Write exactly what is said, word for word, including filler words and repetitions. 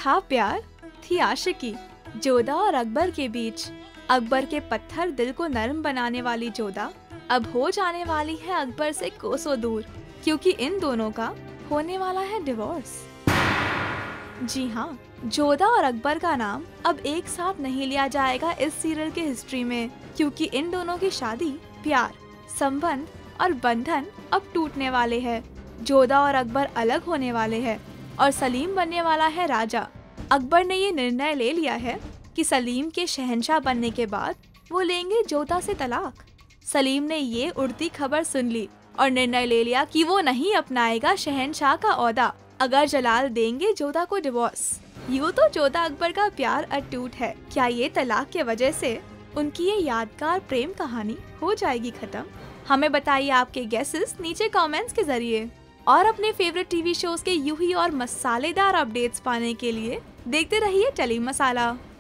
था प्यार, थी आशिकी जोधा और अकबर के बीच। अकबर के पत्थर दिल को नरम बनाने वाली जोधा अब हो जाने वाली है अकबर से कोसों दूर, क्योंकि इन दोनों का होने वाला है डिवोर्स। जी हाँ, जोधा और अकबर का नाम अब एक साथ नहीं लिया जाएगा इस सीरियल के हिस्ट्री में, क्योंकि इन दोनों की शादी, प्यार, संबंध और बंधन अब टूटने वाले हैं। जोधा और अकबर अलग होने वाले हैं और सलीम बनने वाला है राजा। अकबर ने ये निर्णय ले लिया है कि सलीम के शहंशाह बनने के बाद वो लेंगे जोधा से तलाक। सलीम ने ये उड़ती खबर सुन ली और निर्णय ले लिया कि वो नहीं अपनाएगा शहंशाह का ओहदा अगर जलाल देंगे जोधा को डिवोर्स। यूँ तो जोधा अकबर का प्यार अटूट है, क्या ये तलाक के वजह से उनकी ये यादगार प्रेम कहानी हो जाएगी खत्म? हमें बताइए आपके गेसेस नीचे कमेंट्स के जरिए। और अपने फेवरेट टीवी शोज के यूं ही और मसालेदार अपडेट्स पाने के लिए देखते रहिए टेली मसाला।